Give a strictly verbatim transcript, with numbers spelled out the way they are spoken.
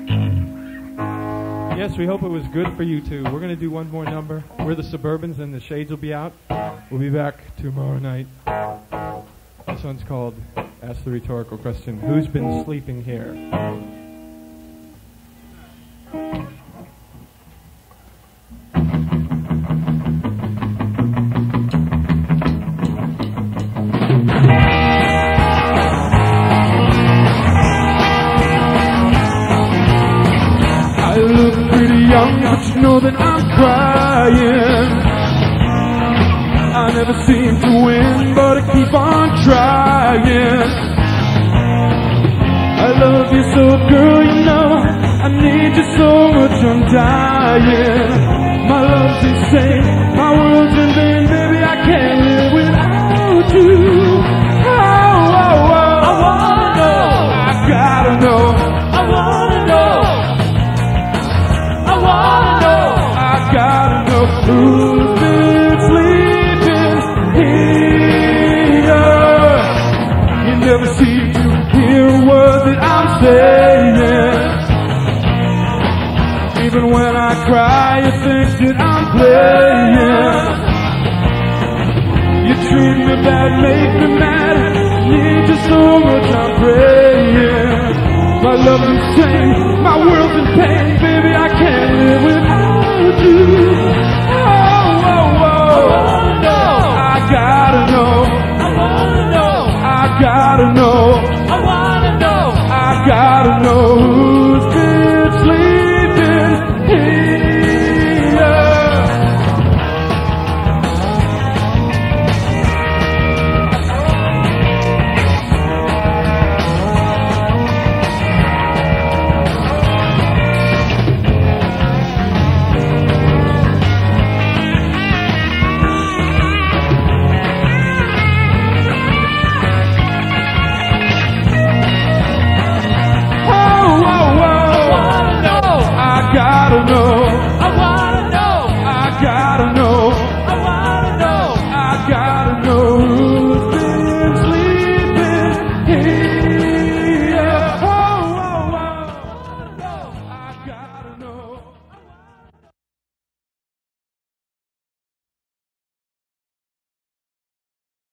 Yes, we hope it was good for you too. We're going to do one more number. We're the Suburbans and the Shades will be out. We'll be back tomorrow night. This one's called Ask the Rhetorical Question. Who's been sleeping here? But you know that I'm crying. I never seem to win, but I keep on trying. I love you so, girl, you know I need you so much, I'm dying. My love's insane, my world's in vain, baby, I can't live without you. Oh, oh, oh, I wanna know, I gotta know, I wanna know, I wanna know, I gotta know who's been sleeping here. You never seem to hear a word that I'm saying. Even when I cry, you think that I'm playing. You treat me bad, make me mad. Need you so much, I'm praying. My love's insane, my world's in pain, baby, I can't live without you. Oh, oh, oh, I gotta know, I wanna know, I gotta know, I wanna know, I gotta know.